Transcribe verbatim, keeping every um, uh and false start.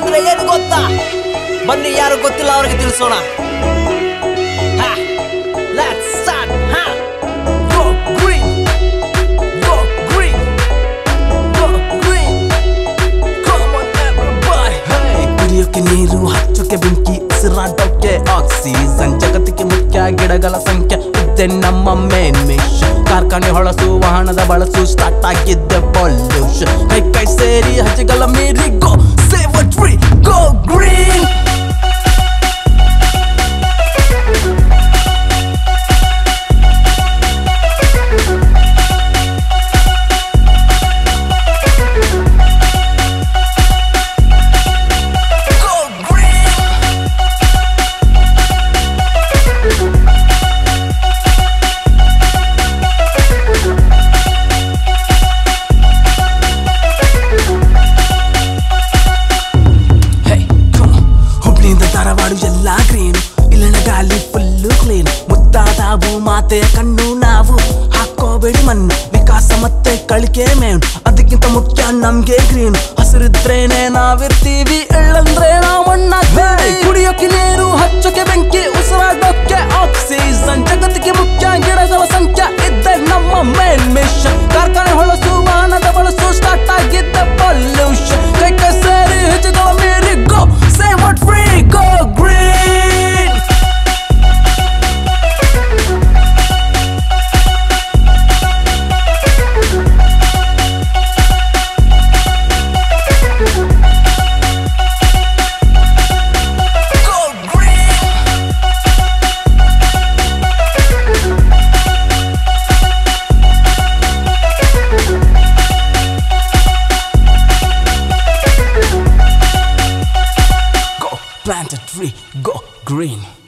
ಅಂದ್ರೆ ಏನು ಗೊತ್ತಾ? ಬನ್ನಿ, ಯಾರು ಗೊತ್ತಿಲ್ಲ ಅವ್ರಿಗೆ ತಿಳಿಸೋಣ. Let's start. Ha. Go green. Go green. Go green. Come on everybody. Hey. ಕುಡಿಯೋಕೆ ನೀರು, ಹಚ್ಚೋಕೆ ಬೆಂಕಿ, ಉಸಿರಾಟೋಕೆ ಆಕ್ಸಿಜನ್. ಜಗತ್ತಿಗೆ ಮುಖ್ಯ ಗಿಡಗಳ ಸಂಖ್ಯೆ, ಇದ್ದೆ ನಮ್ಮ ಮೇನ್ ಮಿಷನ್. ಕಾರ್ಖಾನೆ ಹೊಳಸು, ವಾಹನದ ಬಳಸು, ಸ್ಟಾರ್ಟ್ ಆಗಿದ್ದೆ ಪೊಲ್ಯೂಷನ್. ಕೈ ಕೈ ಸೇರಿ ಹಜ್ಜೆಗಳ ಮೀರಿ go save a tree. Go green. Dharwad ಎಲ್ಲ ಗ್ರೀನ್, ಇಲ್ಲಿನ ಗಾಳಿ ಫುಲ್ಲು ಕ್ಲೀನ್. ಮುತ್ತಾದವು ಮಾತೆಯ ಕಣ್ಣು, ನಾವು ಹಾಕೋಬೇಡಿ ಮಣ್ಣು. ವಿಕಾಸ ಮತ್ತೆ ಕಳಿಕೆ ಮೇನ್, ಅದಕ್ಕಿಂತ ಮುಖ್ಯ ನಮ್ಗೆ ಗ್ರೀನ್. ಹಸಿರಿದ್ರೇನೆ ನಾವಿರ್ತೀವಿ, ಎಳ್ಳಂದ್ರೆ ನಾವು ಮಣ್ಣಾಗ್ತೀವಿ. ಕುಡಿಯೋಕೆ ನೀರು, ಹಚ್ಚೋಕೆ ಬೆಂಕಿ, ಉಸಿರಾಡೋಕೆ ಆಕ್ಸಿಜನ್. ಜಗತ್ತಿಗೆ ಮುಖ್ಯ ಗಿಡಗಳ ಸಂಖ್ಯೆ, ಇದ್ದೆ ನಮ್ಮ ಮೇನ್ ಮಿಷನ್. ಕಾರ್ಖಾನೆ ಹೊಳಸು, ವಾಹನದ ಬಳಸು, ಸ್ಟಾರ್ಟ್ ಆಗಿದ್ದ ಪೊಲ್ಯೂಷನ್. ಕೈ ಕೈ ಸೇರಿ ಹೆಜ್ಜೆಗಳ ಮೀರಿ go save a tree. Go green. Go green. Go plant a tree. Go green.